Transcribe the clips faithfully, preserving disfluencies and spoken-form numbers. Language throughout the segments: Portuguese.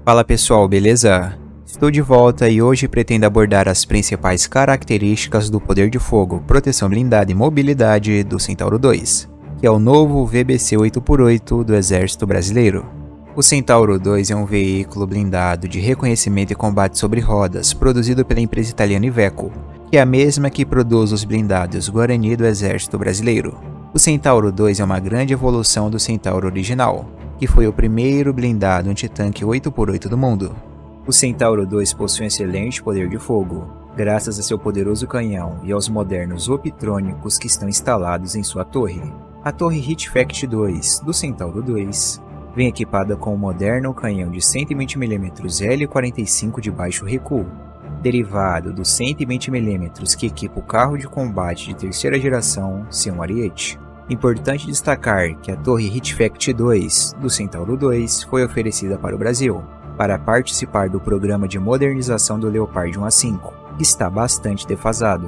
Fala pessoal, beleza? Estou de volta e hoje pretendo abordar as principais características do poder de fogo, proteção blindada e mobilidade do Centauro dois, que é o novo V B C oito por oito do Exército Brasileiro. O Centauro dois é um veículo blindado de reconhecimento e combate sobre rodas, produzido pela empresa italiana Iveco, que é a mesma que produz os blindados Guarani do Exército Brasileiro. O Centauro dois é uma grande evolução do Centauro original, que foi o primeiro blindado antitanque oito por oito do mundo. O Centauro dois possui um excelente poder de fogo, graças a seu poderoso canhão e aos modernos optrônicos que estão instalados em sua torre. A torre Hitfact dois do Centauro dois vem equipada com um moderno canhão de cento e vinte milímetros L quarenta e cinco de baixo recuo, derivado dos cento e vinte milímetros que equipa o carro de combate de terceira geração C um Ariete. Importante destacar que a torre Hitfact dois do Centauro dois foi oferecida para o Brasil, para participar do programa de modernização do Leopard um A cinco, que está bastante defasado.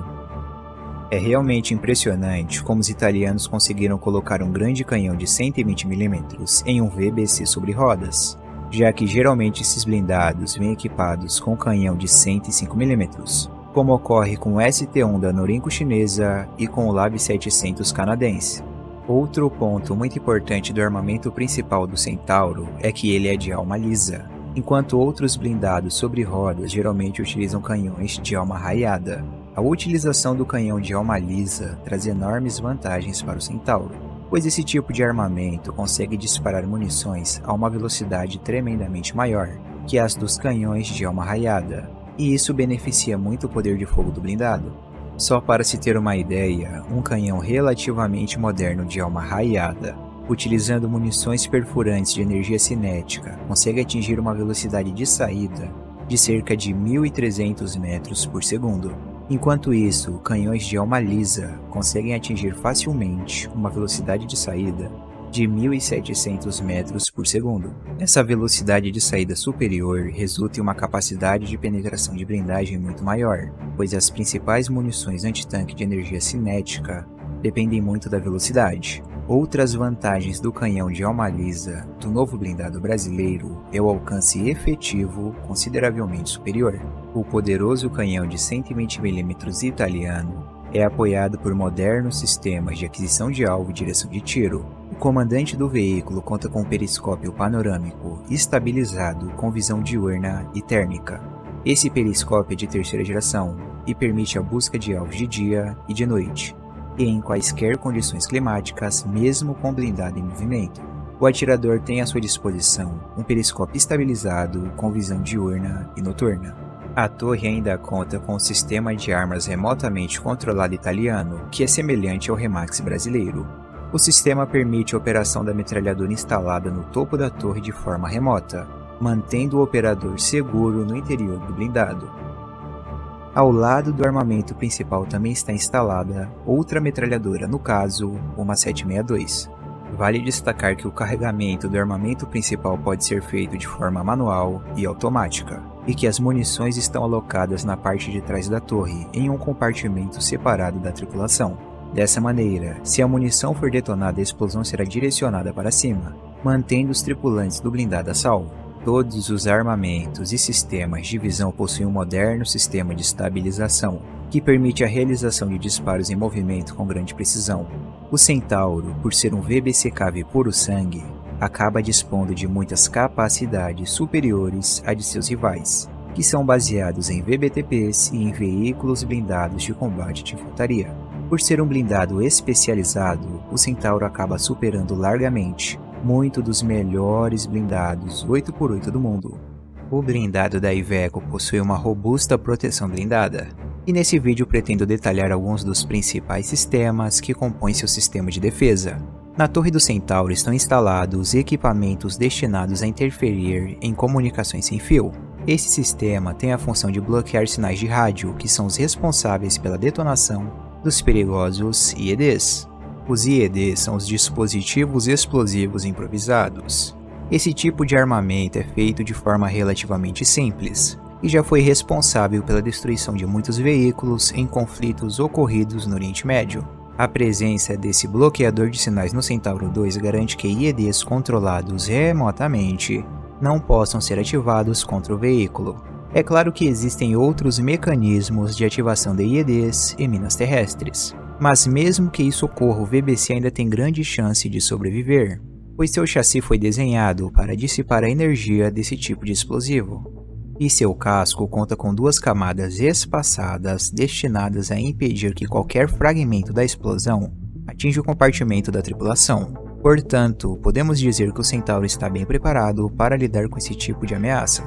É realmente impressionante como os italianos conseguiram colocar um grande canhão de cento e vinte milímetros em um V B C sobre rodas, já que geralmente esses blindados vêm equipados com canhão de cento e cinco milímetros, como ocorre com o S T um da Norinco chinesa e com o Lab setecentos canadense. Outro ponto muito importante do armamento principal do Centauro é que ele é de alma lisa, enquanto outros blindados sobre rodas geralmente utilizam canhões de alma raiada. A utilização do canhão de alma lisa traz enormes vantagens para o Centauro, pois esse tipo de armamento consegue disparar munições a uma velocidade tremendamente maior que as dos canhões de alma raiada, e isso beneficia muito o poder de fogo do blindado. Só para se ter uma ideia, um canhão relativamente moderno de alma raiada, utilizando munições perfurantes de energia cinética, consegue atingir uma velocidade de saída de cerca de mil e trezentos metros por segundo. Enquanto isso, canhões de alma lisa conseguem atingir facilmente uma velocidade de saída de mil e setecentos metros por segundo. Essa velocidade de saída superior resulta em uma capacidade de penetração de blindagem muito maior, pois as principais munições antitanque de energia cinética dependem muito da velocidade. Outras vantagens do canhão de alma lisa do novo blindado brasileiro é o alcance efetivo consideravelmente superior. O poderoso canhão de cento e vinte milímetros italiano é apoiado por modernos sistemas de aquisição de alvo e direção de tiro. O comandante do veículo conta com um periscópio panorâmico estabilizado com visão diurna e térmica. Esse periscópio é de terceira geração e permite a busca de alvos de dia e de noite, e em quaisquer condições climáticas, mesmo com blindado em movimento. O atirador tem à sua disposição um periscópio estabilizado com visão diurna e noturna. A torre ainda conta com um sistema de armas remotamente controlado italiano, que é semelhante ao Remax brasileiro. O sistema permite a operação da metralhadora instalada no topo da torre de forma remota, mantendo o operador seguro no interior do blindado. Ao lado do armamento principal também está instalada outra metralhadora, no caso, uma sete sessenta e dois. Vale destacar que o carregamento do armamento principal pode ser feito de forma manual e automática, e que as munições estão alocadas na parte de trás da torre, em um compartimento separado da tripulação. Dessa maneira, se a munição for detonada, a explosão será direcionada para cima, mantendo os tripulantes do blindado a salvo. Todos os armamentos e sistemas de visão possuem um moderno sistema de estabilização, que permite a realização de disparos em movimento com grande precisão. O Centauro, por ser um V B C Cave puro sangue, acaba dispondo de muitas capacidades superiores à de seus rivais, que são baseados em V B T Ps e em veículos blindados de combate de infantaria. Por ser um blindado especializado, o Centauro acaba superando largamente muito dos melhores blindados oito por oito do mundo. O blindado da Iveco possui uma robusta proteção blindada, e nesse vídeo pretendo detalhar alguns dos principais sistemas que compõem seu sistema de defesa. Na torre do Centauro estão instalados equipamentos destinados a interferir em comunicações sem fio. Esse sistema tem a função de bloquear sinais de rádio, que são os responsáveis pela detonação dos perigosos I E Ds. Os I E Ds são os dispositivos explosivos improvisados. Esse tipo de armamento é feito de forma relativamente simples e já foi responsável pela destruição de muitos veículos em conflitos ocorridos no Oriente Médio. A presença desse bloqueador de sinais no Centauro dois garante que I E Ds controlados remotamente não possam ser ativados contra o veículo. É claro que existem outros mecanismos de ativação de I E Ds e minas terrestres, mas mesmo que isso ocorra, o V B C ainda tem grande chance de sobreviver, pois seu chassi foi desenhado para dissipar a energia desse tipo de explosivo, e seu casco conta com duas camadas espaçadas destinadas a impedir que qualquer fragmento da explosão atinja o compartimento da tripulação. Portanto, podemos dizer que o Centauro está bem preparado para lidar com esse tipo de ameaça.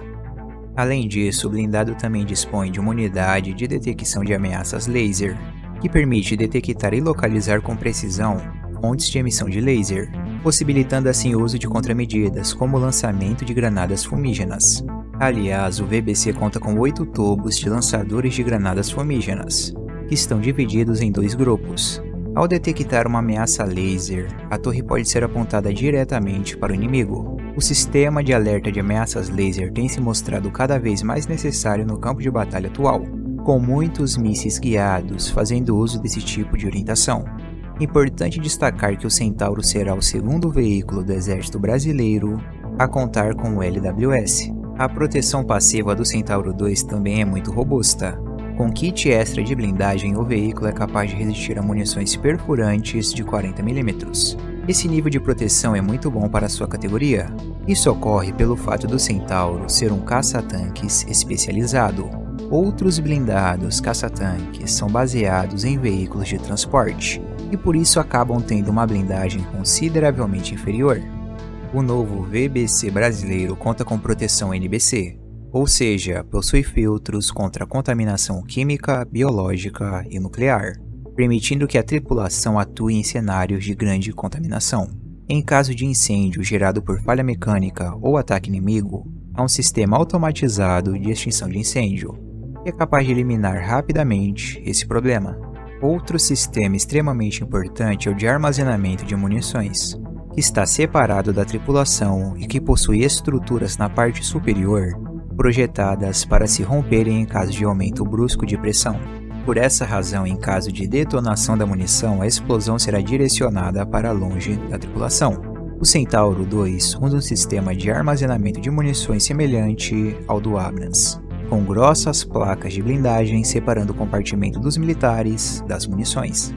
Além disso, o blindado também dispõe de uma unidade de detecção de ameaças laser, que permite detectar e localizar com precisão fontes de emissão de laser, possibilitando assim o uso de contramedidas, como o lançamento de granadas fumígenas. Aliás, o V B C conta com oito tubos de lançadores de granadas fumígenas, que estão divididos em dois grupos. Ao detectar uma ameaça laser, a torre pode ser apontada diretamente para o inimigo. O sistema de alerta de ameaças laser tem se mostrado cada vez mais necessário no campo de batalha atual, com muitos mísseis guiados fazendo uso desse tipo de orientação. Importante destacar que o Centauro será o segundo veículo do Exército Brasileiro a contar com o L W S. A proteção passiva do Centauro dois também é muito robusta. Com kit extra de blindagem, o veículo é capaz de resistir a munições perfurantes de quarenta milímetros. Esse nível de proteção é muito bom para a sua categoria. Isso ocorre pelo fato do Centauro ser um caça-tanques especializado. Outros blindados caça-tanques são baseados em veículos de transporte, e por isso acabam tendo uma blindagem consideravelmente inferior. O novo V B C brasileiro conta com proteção N B C, ou seja, possui filtros contra contaminação química, biológica e nuclear, permitindo que a tripulação atue em cenários de grande contaminação. Em caso de incêndio gerado por falha mecânica ou ataque inimigo, há um sistema automatizado de extinção de incêndio, que é capaz de eliminar rapidamente esse problema. Outro sistema extremamente importante é o de armazenamento de munições, que está separado da tripulação e que possui estruturas na parte superior projetadas para se romperem em caso de aumento brusco de pressão. Por essa razão, em caso de detonação da munição, a explosão será direcionada para longe da tripulação. O Centauro dois usa um sistema de armazenamento de munições semelhante ao do Abrams, com grossas placas de blindagem separando o compartimento dos militares das munições.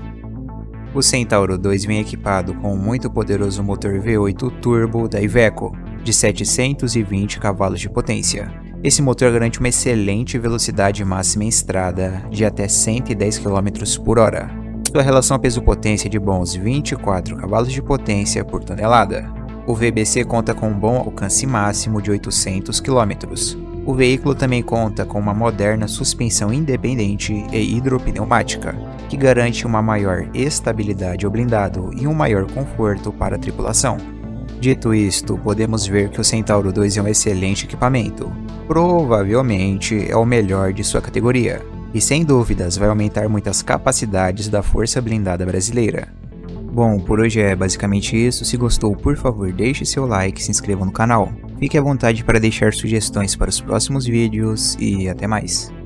O Centauro dois vem equipado com um muito poderoso motor V oito turbo da Iveco, de setecentos e vinte cavalos de potência. Esse motor garante uma excelente velocidade máxima em estrada de até cento e dez quilômetros por hora. Sua relação peso-potência é de bons vinte e quatro cavalos de potência por tonelada. O V B C conta com um bom alcance máximo de oitocentos quilômetros. O veículo também conta com uma moderna suspensão independente e hidropneumática, que garante uma maior estabilidade ao blindado e um maior conforto para a tripulação. Dito isto, podemos ver que o Centauro dois é um excelente equipamento. Provavelmente é o melhor de sua categoria, e sem dúvidas vai aumentar muitas capacidades da Força Blindada Brasileira. Bom, por hoje é basicamente isso. Se gostou, por favor deixe seu like e se inscreva no canal. Fique à vontade para deixar sugestões para os próximos vídeos e até mais.